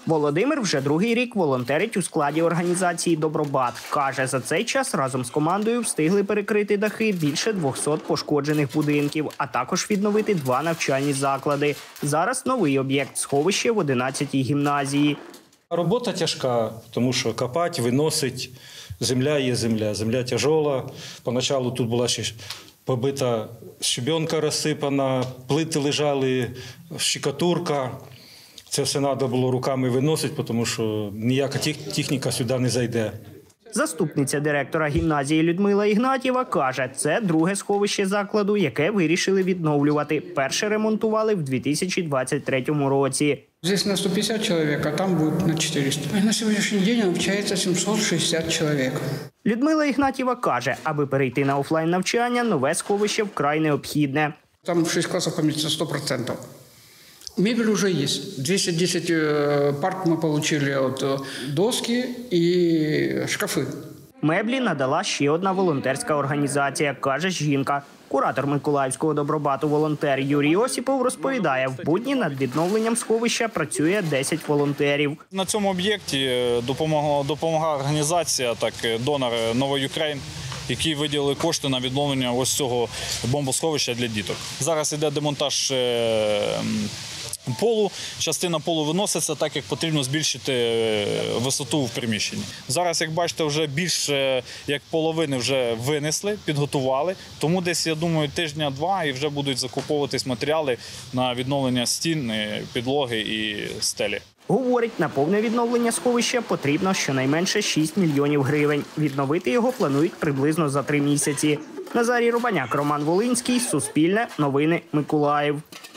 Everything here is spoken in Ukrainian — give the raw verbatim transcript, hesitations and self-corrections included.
Володимир вже другий рік волонтерить у складі організації «Добробат». Каже, за цей час разом з командою встигли перекрити дахи більше двохсот пошкоджених будинків, а також відновити два навчальні заклади. Зараз новий об'єкт – сховище в одинадцятій гімназії. Робота тяжка, тому що копати, виносить, земля є земля, земля тяжола. Поначалу тут була ще побита щебенка розсипана, плити лежали, щикатурка. Це все треба було руками виносити, тому що ніяка техніка сюди не зайде. Заступниця директора гімназії Людмила Ігнатєва каже, це друге сховище закладу, яке вирішили відновлювати. Перше ремонтували в дві тисячі двадцять третьому році. Здесь на сто пятьдесят человек, а там будет на четыреста. На сегодняшний день навчається сімсот шістдесят чоловік. Людмила Ігнатєва каже, аби перейти на офлайн навчання, нове сховище вкрай необхідне. Там шість класів поміститься сто відсотків. Мебель уже есть. двести десять парт мы получили от доски и шкафи. Меблі надала ще одна волонтерська організація, каже жінка. Куратор Миколаївського добробату волонтер Юрій Осіпов розповідає, в будні над відновленням сховища працює десять волонтерів. На цьому об'єкті допомагає, допомагає організація, так донор «Нова Україн», які виділили кошти на відновлення ось цього бомбосховища для діток. Зараз йде демонтаж полу, частина полу виноситься, так як потрібно збільшити висоту в приміщенні. Зараз, як бачите, вже більше як половини вже винесли, підготували, тому десь, я думаю, тижня-два і вже будуть закуповуватись матеріали на відновлення стін, підлоги і стелі. Говорить, на повне відновлення сховища потрібно щонайменше шість мільйонів гривень. Відновити його планують приблизно за три місяці. Назарій Рубаняк, Роман Волинський, Суспільне, Новини, Миколаїв.